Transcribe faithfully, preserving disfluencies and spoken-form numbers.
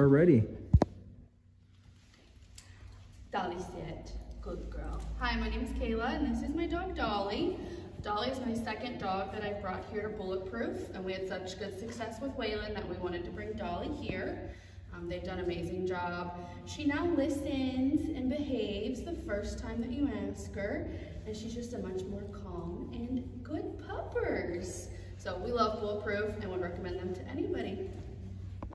are ready. Dolly sit. Good girl. Hi, my name is Kayla, and this is my dog, Dolly. Dolly is my second dog that I brought here to Bulletproof, and we had such good success with Waylon that we wanted to bring Dolly here. Um, they've done an amazing job. She now listens and behaves the first time that you ask her, and she's just a much more calm and good puppers. So we love Bulletproof and would recommend them to anybody.